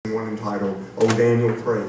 One entitled, "Oh Daniel, Pray."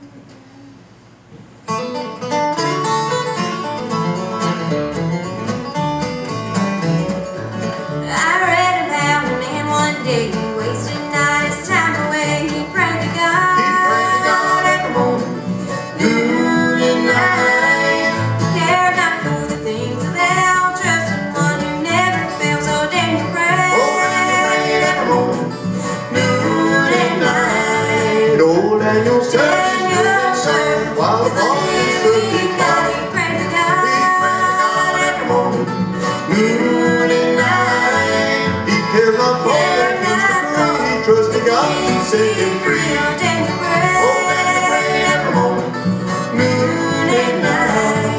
I read about a man one day who wasted not his time away. He prayed to God. He prayed to God every morning, noon and night. He cared not for the things of hell, trusted one who never fails. Oh Daniel, pray. Oh Daniel, prayed every morning, noon and night. Old Daniel studied and sang while the father stood beside. He prayed to God. He prayed to God every morning, noon and night. He cared not for the things to free. He trusted God to set him free. Oh Daniel, pray. Oh Daniel, prayed every morning, noon and night.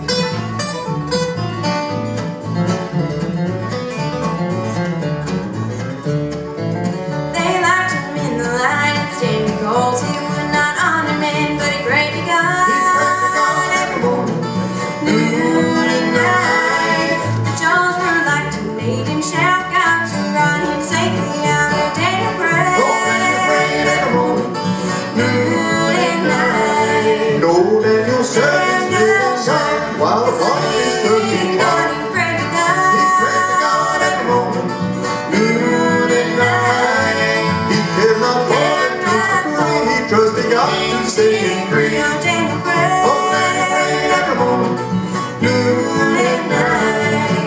They locked him in the lion's den because he would not honor men, but he prayed to God. He prayed to God every morning, noon and night. The jaws were like to made him shout, God to brought him safely out. Oh Daniel, pray. Oh Daniel, prayed every morning, noon and night. night. Old Daniel studied and sang while the father stood beside. He prayed to He God. prayed to God every morning, noon and night. He cared not for the things to free. He trusted God to set him free. Oh Daniel, pray. Oh Daniel, prayed every morning, noon and night.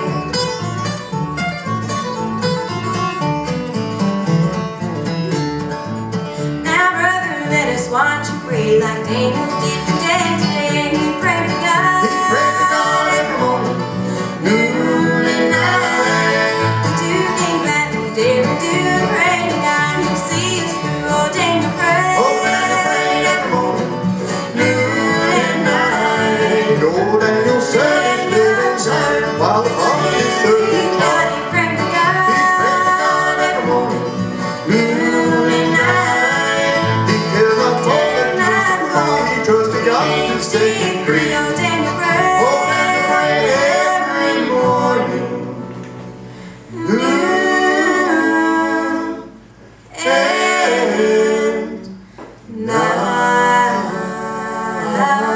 Now brother, let us watch and pray like Daniel did from day to day. He prayed to God. He prayed to God every morning, noon and night. Do things that we dare do. Pray to God who sees through. Oh Daniel, pray. Oh Daniel, prayed every morning, noon and night. Old Daniel studied and sang while the father stood beside. He prayed to God. He prayed to God every morning, noon and night. He cared not for the things to free. He trusted God to set him free. Oh Daniel, pray. Oh Daniel, prayed every morning, noon And night.